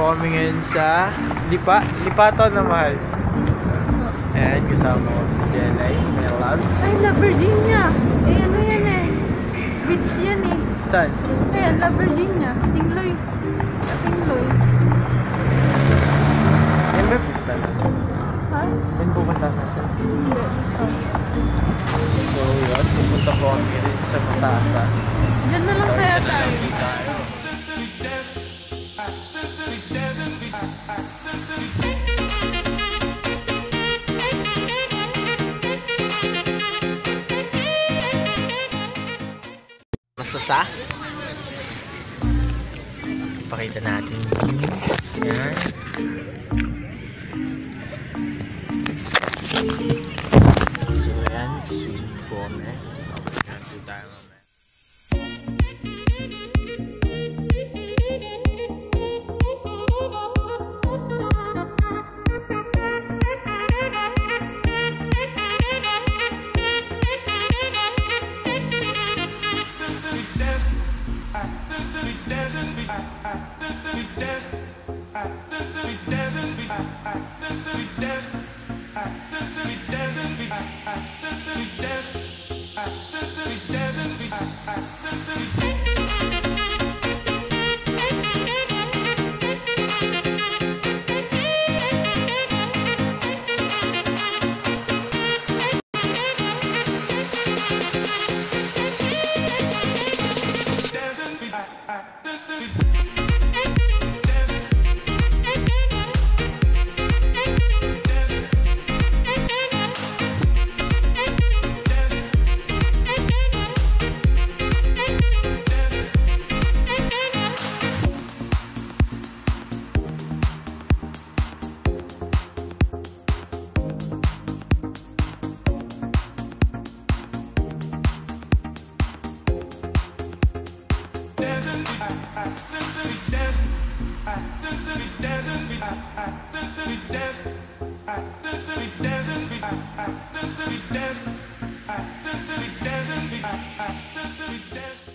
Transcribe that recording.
kami ngayon sa Lipato na Mahal. Ayan, kasama ko si Jelay, may loves. Ay, La Virginia. Eh, ano yan eh? Beach yan eh. Saan? Ayan, La Virginia. Tingloy. Tingloy. Yan ba pupunta na? Ha? Yan pupunta na siya. Hindi. So yun, pupunta po kami rin sa Masasa. Diyan na lang kaya tayo. Masasa? Pakita natin. Yan. So yan, sweet corn eh. Yan po tayo mamaya. We dance.